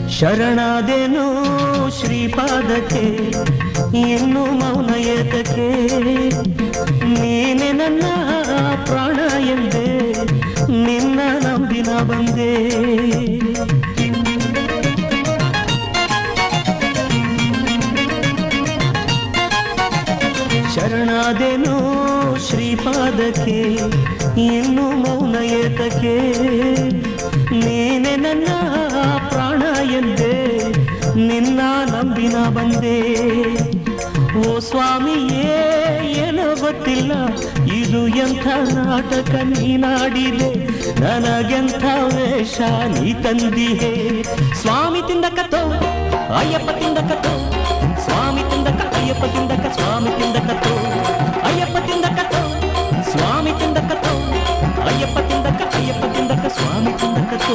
ಶರಣಾದೆನು ಶ್ರೀಪಾದಕ್ಕೆ ಇನ್ನು ಮೌನ ಏತಕ್ಕೆ ನೀನೆ ನನ್ನ ಪ್ರಾಣ ಎಂದೆ ನಿನ್ನ ನಂಬಿನ ಬಂದೆ ಶರಣಾದೆನು ಶ್ರೀಪಾದಕ್ಕೆ ಇನ್ನು ಮೌನ ಏತಕ್ಕೆ ನೀನೆ ನನ್ನ ಪ್ರಾಣ ಎಂದೆ ನಿನ್ನ ನಂಬಿನ ಬಂದೆ ಓ ಸ್ವಾಮಿಯೇ ಏನೋ ಗೊತ್ತಿಲ್ಲ ಇದು ಎಂಥ ನಾಟಕ ನೀನಾಡಿದೆ ನನಗೆಂಥ ವೇಷ ನೀ ತಂದಿಹೆ ಸ್ವಾಮಿ ತಿಂದಕತೋ ಅಯ್ಯಪ್ಪ ತಿಂದಕತೋ ಸ್ವಾಮಿ ತಿಂದಕ ಅಯ್ಯಪ್ಪ ತಿಂದಕ ಸ್ವಾಮಿ ತಿಂದಕತೋ ಅಯ್ಯಪ್ಪ ತಿಂದಕತೋ ಸ್ವಾಮಿ ತಿಂದಕತೋ ಅಯ್ಯಪ್ಪ ತಿಂದಕ ಸ್ವಾಮಿ ತಿಂದಕತೋ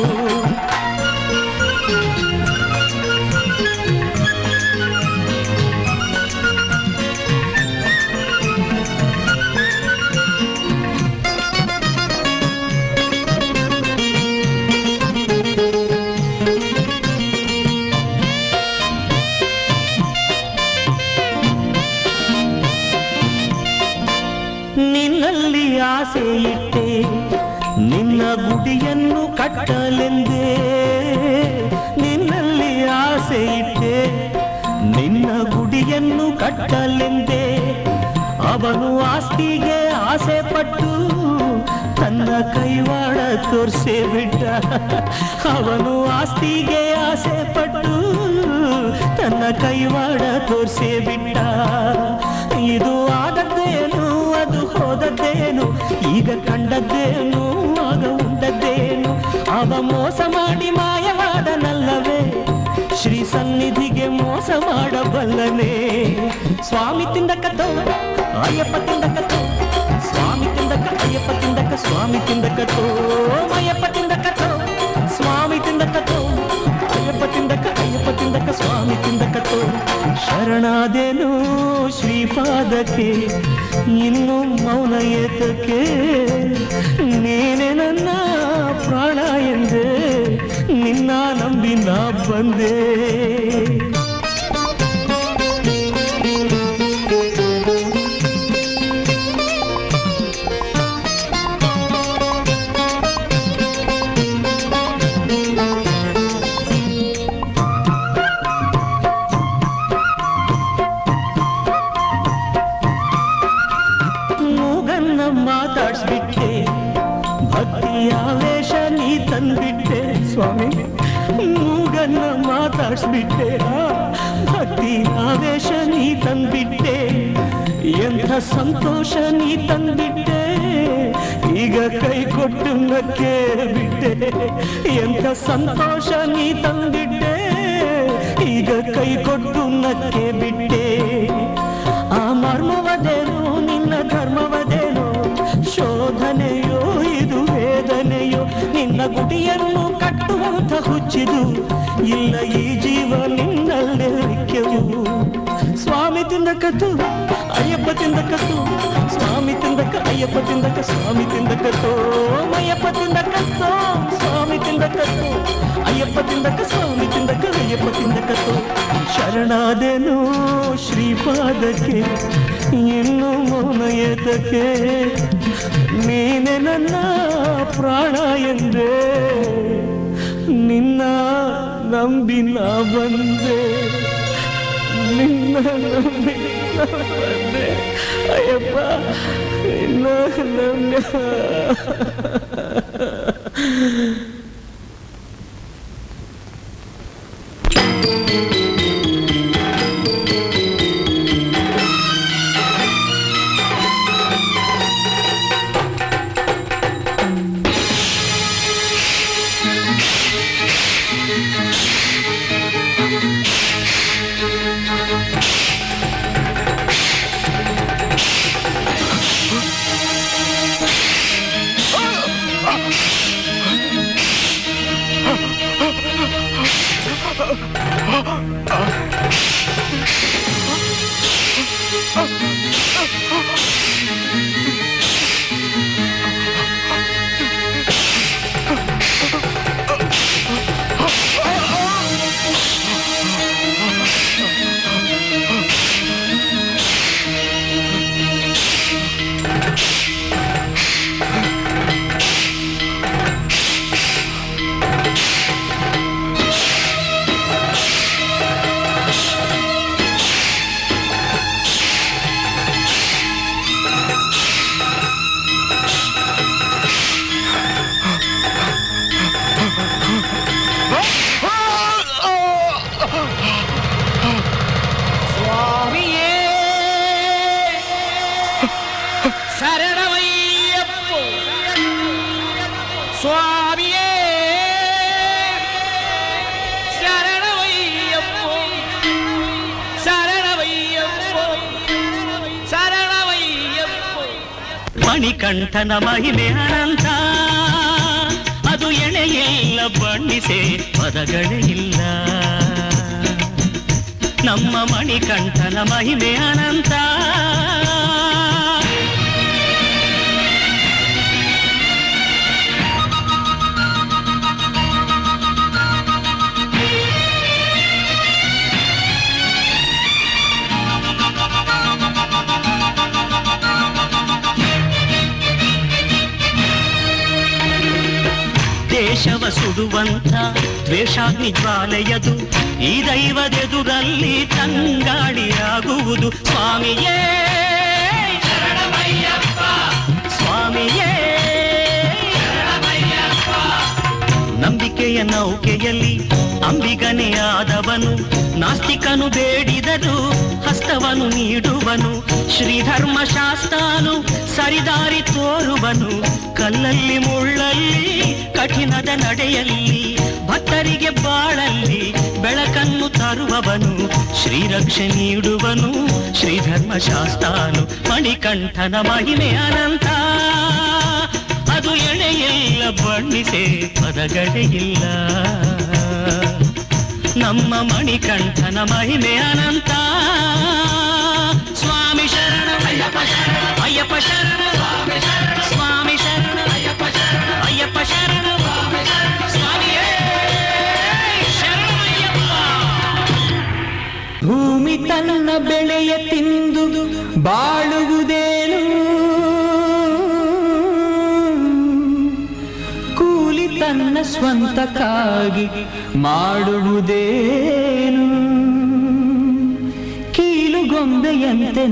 ನಿನ್ನಲ್ಲಿ ಆಸೆ ಇಟ್ಟೆ ನಿನ್ನ ಗುಡಿಯನ್ನು ಕಟ್ಟಲೆಂದೇ ನಿನ್ನಲ್ಲಿ ಆಸೆ ಇಟ್ಟೆ ನಿನ್ನ ಗುಡಿಯನ್ನು ಕಟ್ಟಲೆಂದೇ ಅವನು ಆಸ್ತಿಗೆ ಆಸೆ ಪಟ್ಟು ತನ್ನ ಕೈವಾಡ ತೋರಿಸೇ ಬಿಟ್ಟ ಅವನು ಆಸ್ತಿಗೆ ಆಸೆ ಪಟ್ಟು ತನ್ನ ಕೈವಾಡ ತೋರಿಸೇ ಬಿಟ್ಟ ಇದು ಆದದ್ದೇನು ಅದು ಹೋದದ್ದೇನು ಈಗ ಕಂಡದ್ದೇನು ಆಗ ಉಂಡದ್ದೇನು ಅವ ಮೋಸ ಮಾಡಿ ಮಾಯವಾದನಲ್ಲವೇ ಶ್ರೀ ಸನ್ನಿಧಿಗೆ ಮೋಸ ಮಾಡಬಲ್ಲನೆ ಸ್ವಾಮಿ ತಿಂದಕತೋ ಅಯ್ಯಪ್ಪ ತಿಂದಕತೋ ಸ್ವಾಮಿ ತಿಂದಕ ಅಯ್ಯಪ್ಪ ತಿಂದಕ ಸ್ವಾಮಿ ತಿಂದಕತೋ ಅಯ್ಯಪ್ಪ ತಿಂದಕತೋ ಸ್ವಾಮಿ ತಿಂದಕತೋ ಅಯ್ಯಪ್ಪ ತಿಂದಕ ಸ್ವಾಮಿ ತಿಂದಕತೋ ಶರಣಾದೆನು ಶ್ರೀಪಾದಕ್ಕೆ ಇನ್ನು ಮೌನ ಏತಕ್ಕೆ ನೀನೆ ನನ್ನ ಪ್ರಾಣ ಎಂದೆ ನಿನ್ನ ನಂಬಿ ನಾ ಬಂದೆ ಮಾತಾಡ್ಸ್ಬಿಟ್ಟೆ ಭಕ್ತಿಯ ವೇಷ ನೀ ತಂದ್ಬಿಟ್ಟೆ ಸ್ವಾಮಿ ಮೂಗನ್ನ ಮಾತಾಡ್ಸ್ಬಿಟ್ಟೆ ಭಕ್ತಿಯ ವೇಷ ನೀ ತಂದ್ಬಿಟ್ಟೆ ಎಂಥ ಸಂತೋಷ ನೀ ತಂದ್ಬಿಟ್ಟೆ ಈಗ ಕೈ ಕೊಟ್ಟು ನಕ್ಕೆ ಬಿಟ್ಟೆ ಎಂಥ ಸಂತೋಷ ನೀ ತಂದ್ಬಿಟ್ಟೆ ಈಗ ಕೈ ಕೊಟ್ಟು ನಕ್ಕೆ ಬಿಟ್ಟೆ ಆ ಮರ್ಮವದೇನು ನಿನ್ನ ಧರ್ಮವದೇನು ಶೋಧನೆಯೋ ಇದು ವೇದನೆಯೋ ನಿನ್ನ ಗುಡಿಯನ್ನು ಕಟ್ಟುವಂತ ಹುಚ್ಚಿದು ಇಲ್ಲ ಈ ಜೀವ ನಿನ್ನಲ್ಲೇ ರಿಕ್ಕೆವು ಸ್ವಾಮಿ ತಿಂದಕತ್ತು ಅಯ್ಯಪ್ಪ ತಿಂದಕತ್ತು ಸ್ವಾಮಿ ತಿಂದಕ ಅಯ್ಯಪ್ಪ ತಿಂದಕ ಸ್ವಾಮಿ ತಿಂದಕತ್ತೋ ಅಯ್ಯಪ್ಪ ತಿಂದಕತ್ತೋ ಸ್ವಾಮಿ ತಿಂದಕತ್ತು ಅಯ್ಯಪ್ಪ ತಿಂದಕ ಸ್ವಾಮಿ ತಿಂದಕ ಅಯ್ಯಪ್ಪ ತಿಂದಕತ್ತೋ ಶರಣಾದೆನು ಶ್ರೀಪಾದಕ್ಕೆ ಇನ್ನು ಮೌನ ಏತಕ್ಕೆ ನೀನೆ ನನ್ನ ಪ್ರಾಣ ಎಂದೆ ನಿನ್ನ ನಂಬಿ ನಾ ಬಂದೆ ನಿನ್ನ ನಂಬಿ ನಾ ಬಂದೆ ಅಯ್ಯಪ್ಪ ನಿನ್ನ ನಂಬಿ ಮಣಿಕಂಠನ ಮಹಿಮೆ ಅನಂತ, ಅದು ಎಣೆಯಿಲ್ಲ ಬಣ್ಣಿಸೆ ಪದಗಳೇ ಇಲ್ಲ. ನಮ್ಮ ಮಣಿಕಂಠನ ಮಹಿಮೆ ಅನಂತ. ದೇಶವ ಸುಡುವಂತ ದ್ವೇಷಾಗ್ನಿ ಜ್ವಾಲೆಯದು ಈ ದೈವದೆದುರಲ್ಲಿ ತಂಗಾಳಿಯಾಗುವುದು. ಸ್ವಾಮಿಯೇ ಶರಣಮಯ್ಯಪ್ಪ, ಸ್ವಾಮಿಯೇ ಶರಣಮಯ್ಯಪ್ಪ. ನಂಬಿಕೆಯ ನೌಕೆಯಲ್ಲಿ ಅಂಬಿಗನೇ ಆದವನು, ನಾಸ್ತಿಕನು ಬೇಡಿದರು ಹಸ್ತವನು ನೀಡುವನು. ಶ್ರೀಧರ್ಮಶಾಸ್ತಾನು ಸರಿದಾರಿ ತೋರುವನು, ಕಲ್ಲಲ್ಲಿ ಮುಳ್ಳಲ್ಲಿ ಕಠಿಣದ ನಡೆಯಲ್ಲಿ ಭಕ್ತರಿಗೆ ಬಾಳಲ್ಲಿ ಬೆಳಕನ್ನು ತರುವವನು. ಶ್ರೀರಕ್ಷೆ ನೀಡುವನು ಶ್ರೀಧರ್ಮಶಾಸ್ತಾನು. ಮಣಿಕಂಠನ ಮಹಿಮೆ ಅನಂತ, ಅದು ಎಣೆಯಿಲ್ಲ ಬಣ್ಣಿಸೆ ಪದಗಳೇ ಇಲ್ಲ. ನಮ್ಮ ಮಣಿಕಂಠನ ಮಹಿಮೆ ಅನಂತ. ಸ್ವಾಮಿ ಶರಣ ಅಯ್ಯಪ್ಪ ಶರಣ, ಅಯ್ಯಪ್ಪ ಶರಣ ಸ್ವಾಮಿ ಶರಣ, ಅಯ್ಯಪ್ಪ ಶರಣ, ಅಯ್ಯಪ್ಪ ಶರಣ ಸ್ವಾಮಿಯೇ ಶರಣಮಯ್ಯಪ್ಪ. ಭೂಮಿ ತನ್ನ ಬೆಳೆಯ ತಿಂದು ಬಾಳುವುದೇನು, ಕೂಲಿ ತನ್ನ ಸ್ವಂತಕ್ಕಾಗಿ ಮಾಡುವುದೇನು. ಕೀಲುಗೊಂಬೆಯಂತೆ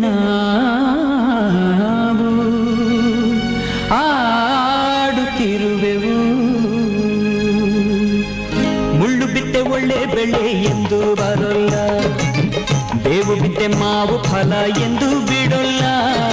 ನಾವು ಆಡುತ್ತಿರುವೆವು. ಮುಳ್ಳು ಬಿತ್ತೆ ಒಳ್ಳೆ ಬೆಳೆ ಎಂದು ಬರೋಲ್ಲ, ಬೇವು ಬಿತ್ತೆ ಮಾವು ಫಲ ಎಂದು ಬಿಡೋಲ್ಲ.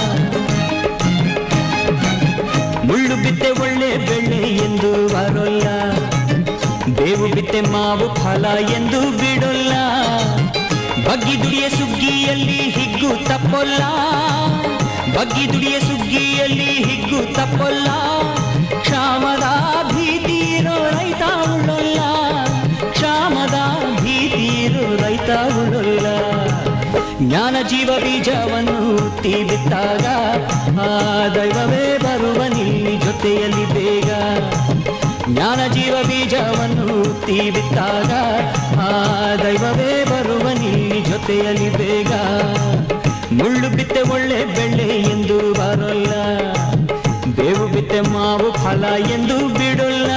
ಮುಳ್ಳು ಬಿತ್ತೆ ಒಳ್ಳೆ ಬೆಳೆ ಎಂದು ಬರೋಲ್ಲ, ಬೇವು ಬಿತ್ತೆ ಮಾವು ಫಲ ಎಂದು ಬಿಡೋಲ್ಲ. ಬಗ್ಗಿ ದುಡಿಯ ಸುಗ್ಗಿಯಲ್ಲಿ ಹಿಗ್ಗು ತಪ್ಪೊಲ್ಲ, ಬಗ್ಗಿ ದುಡಿಯ ಸುಗ್ಗಿಯಲ್ಲಿ ಹಿಗ್ಗು ತಪ್ಪೊಲ್ಲ. ಕ್ಷಾಮದ ಭೀತಿ ಇರೋ ರೈತ ಉಳ್ಳೊಲ್ಲ, ಕ್ಷಾಮದ ಭೀತಿ ಇರೋ ರೈತ ಉಳ್ಳೊಲ್ಲ. ಜ್ಞಾನ ಜೀವ ಬೀಜವನ್ನು ಹುಟ್ಟಿ ಬಿಟ್ಟಾಗ ಆ ದೈವವೇ ಬರುವ ನಿಲ್ಲಿ ಜೊತೆಯಲ್ಲಿ ಬೇಗ. ಜ್ಞಾನ ಜೀವ ಬೀಜವನ್ನು ಹುಟ್ಟಿ ಬಿಟ್ಟಾಗ ಆ ದೈವವೇ ಬರುವ ನಿಲ್ಲಿ ಜೊತೆಯಲ್ಲಿ ಬೇಗ. ಮುಳ್ಳು ಬಿತ್ತೆ ಒಳ್ಳೆ ಬೆಳ್ಳೆ ಎಂದು ಬರೋಲ್ಲ, ಬೇವು ಬಿತ್ತೆ ಮಾವು ಫಲ ಎಂದು ಬಿಡೋಲ್ಲ.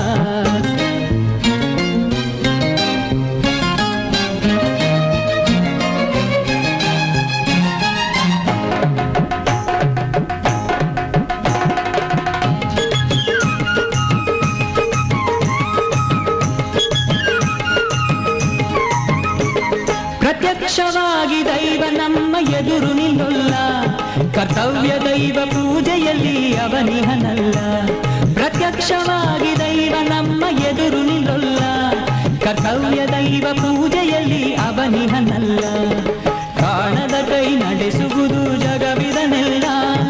ಪ್ರತ್ಯಕ್ಷವಾಗಿ ದೈವ ನಮ್ಮ ಎದುರು ನಿಲ್ಲೊಲ್ಲ, ಕರ್ತವ್ಯ ದೈವ ಪೂಜೆಯಲ್ಲಿ ಅವನಿಹನಲ್ಲ. ಪ್ರತ್ಯಕ್ಷವಾಗಿ ದೈವ ನಮ್ಮ ಎದುರು ನಿಲ್ಲೊಲ್ಲ, ಕರ್ತವ್ಯ ದೈವ ಪೂಜೆಯಲ್ಲಿ ಅವನಿಹನಲ್ಲ. ಕಾಣದ ಕೈ ನಡೆಸುವುದು ಜಗವಿದನೆಲ್ಲ,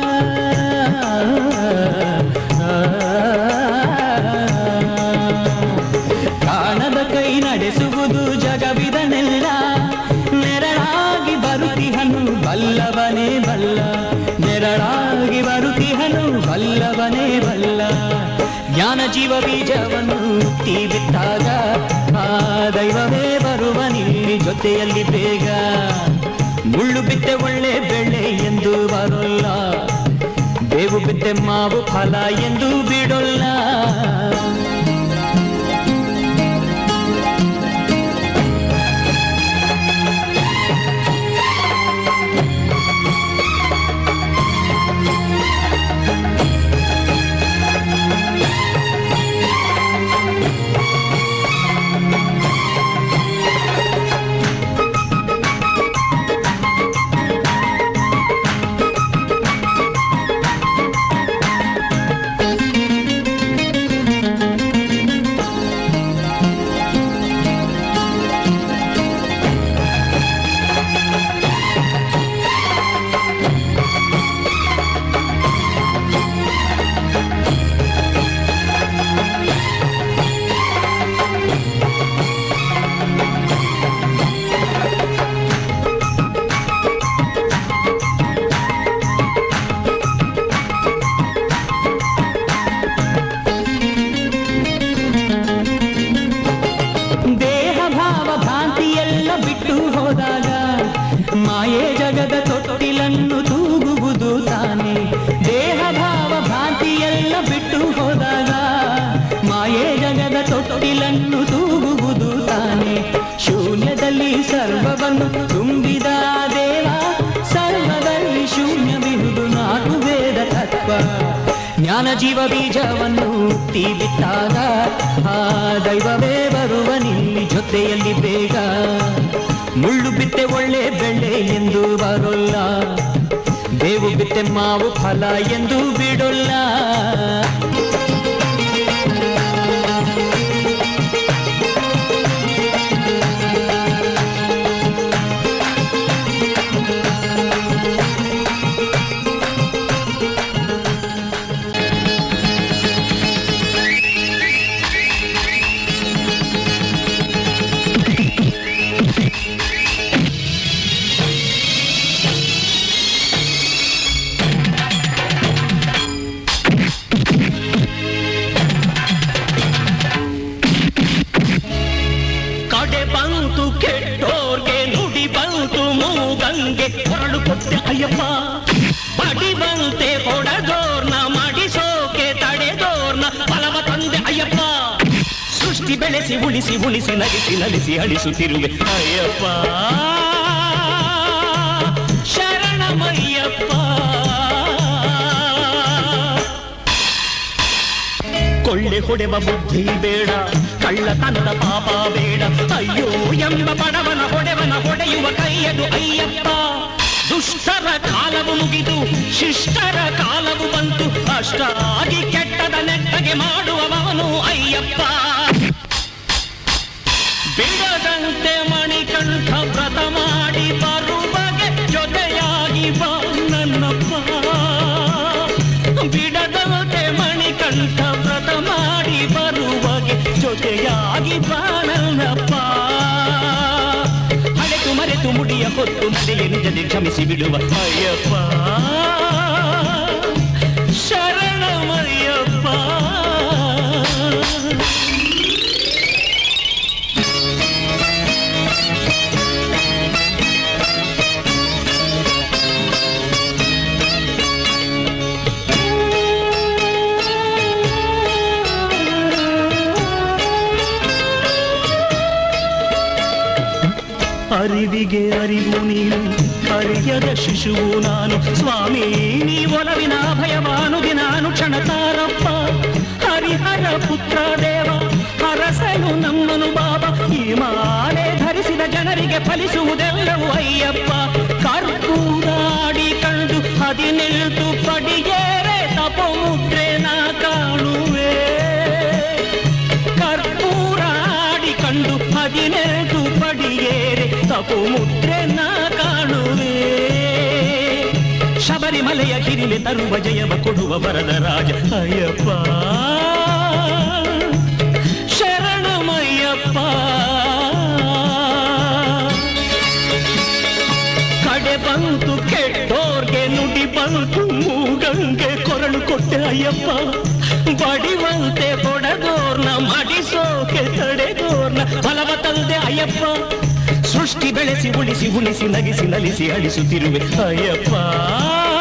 ಕಾಣದ ಕೈ ನಡೆಸುವುದು ಜಗವಿದನೆಲ್ಲ. ನೆರಳಾಗಿ ಬರುತ್ತಿಹನು ಬಲ್ಲವನೇ ಬಲ್ಲ, ನೆರಳಾಗಿ ಬರುತ್ತಿಹನು ಬಲ್ಲವನೇ ಬಲ್ಲ. ಜ್ಞಾನ ಜೀವ ಬೀಜವನ್ನು ಹುಟ್ಟಿ ಬಿಟ್ಟಾಗ ಆ ದೈವವೇ ಬರುವ ನಿಲ್ಲಿ ಜೊತೆಯಲ್ಲಿ ಬೇಗ. ಮುಳ್ಳು ಬಿತ್ತೆ ಒಳ್ಳೆ ಬೆಳೆ ಎಂದು ಬರೋಲ್ಲ, ಬೇವು ಬಿತ್ತೆ ಮಾವು ಫಲ ಎಂದು ಬಿಡೋಲ್ಲ. ಜೀವ ಬೀಜವನ್ನು ಹುಟ್ಟಿ ಬಿಟ್ಟಾಗ ಆ ದೈವವೇ ಬರುವ ನಿಲ್ಲಿ ಜೊತೆಯಲ್ಲಿ ಬೇಗ. ಮುಳ್ಳು ಬಿತ್ತೆ ಒಳ್ಳೆ ಬೆಳೆ ಎಂದು ಬರೋಲ್ಲ, ಬೇವು ಬಿತ್ತೆ ಮಾವು ಫಲ ಎಂದು ಬಿಡೋಲ್ಲ. ಹೊರಡು ಕೊಟ್ಟೆ ಅಯ್ಯಪ್ಪ, ಬಡಿ ಬಂತೆ ಹೊಡೆದೋರ್ನ ಮಾಡಿಸೋಕೆ ತಡೆದೋರ್ನ ಫಲವ ತಂದೆ ಅಯ್ಯಪ್ಪ. ಸೃಷ್ಟಿ ಬೆಳೆಸಿ ಉಳಿಸಿ ಉಳಿಸಿ ನಗಿಸಿ ನಲಿಸಿ ಅಳಿಸುತ್ತಿರುವೆ ಅಯ್ಯಪ್ಪ. ಶರಣಮಯ್ಯಪ್ಪ. ಕೊಳ್ಳೆ ಹೊಡೆವ ಬುದ್ಧಿ ಬೇಡ, ಕಳ್ಳತನದ ಪಾಪ ಬೇಡ. ಅಯ್ಯೋ ಎಂಬ ಬಡವನ ಹೊಡೆಯುವ ಕೈಯದು ಅಯ್ಯಪ್ಪ. ದುಷ್ಟರ ಕಾಲವು ಮುಗಿದು ಶಿಷ್ಟರ ಕಾಲವು ಬಂತು, ಅಷ್ಟಾಗಿ ಕೆಟ್ಟದ ನೆಟ್ಟಗೆ ಮಾಡುವವನು ಅಯ್ಯಪ್ಪ. ಬಿಡದಂತೆ ಮಣಿಕಂಠ ವ್ರತ ಮಾಡಿ ಬರುವಗೆ ಜೊತೆಯಾಗಿ ಬಾ ನನ್ನಪ್ಪ. ಬಿಡದಂತೆ ಮಣಿಕಂಠ ವ್ರತ ಮಾಡಿ ಬರುವಗೆ ಜೊತೆಯಾಗಿ ಬಾ ನನ್ನಪ್ಪ. ಮರೆತು ಮುಡಿಯ ಹೊತ್ತು ನಡೆಯ ನಿಜದೆ ಕ್ಷಮಿಸಿ ಬಿಡುವ ಅಯ್ಯಪ್ಪ. ಶರಣಮಯ್ಯಪ್ಪ. ಅರಿವಿಗೆ ಅರಿವು ನೀನು, ಅರಿಯದ ಶಿಶುವು ನಾನು. ಸ್ವಾಮಿ ನೀ ಒಲವಿನ ಭಯವಾನು ದಿನಾನು ಕ್ಷಣತಾರಪ್ಪ. ಹರಿಹರ ಪುತ್ರ ದೇವ ಹರಸನು ನಮ್ಮನು ಬಾಬಾ. ಈ ಮಾಲೆ ಧರಿಸಿದ ಜನರಿಗೆ ಫಲಿಸುವುದೆಲ್ಲವೂ ಅಯ್ಯಪ್ಪ. ಕರ್ಪೂರಾಡಿ ಕಂಡು 17 ಪಡಿಯೇರೆ ತಪೋಮುದ್ರೆ ನಾ ಕಾಣುವೆ. ಕರ್ಪೂರಾಡಿ ಕಂಡು 17 ಪಡಿಯೇರೆ ತಪೋಮುದ್ರೆ ನಾ ಕಾಣುವೆ. ಶಬರಿಮಲೆಯ ಹಿರಿಮೆ ತರುವ ಜಯವ ಕೊಡುವ ವರದ ರಾಜ ಅಯ್ಯಪ್ಪ. ಶರಣಮಯ್ಯಪ್ಪ. ಕಡೆ ಬಂತು ಕೆಟ್ಟೋರ್ಗೆ ನುಡಿ ಬಂತು ಮೂಗಂಗೆ ಕೊರಳು ಕೊಟ್ಟೆ ಅಯ್ಯಪ್ಪ. ಬಡಿವಂತೆ ಕೊಡದೋರ್ನ ಮಾಡಿಸೋಕೆ ತಡೆದೋರ್ನ ಫಲವ ತಂದೆ ಅಯ್ಯಪ್ಪ. ಸೃಷ್ಟಿ ಬೆಳೆಸಿ ಉಳಿಸಿ ಉಳಿಸಿ ನಗಿಸಿ ನಲಿಸಿ ಅಳಿಸುತ್ತಿರುವೆ ಅಯ್ಯಪ್ಪ.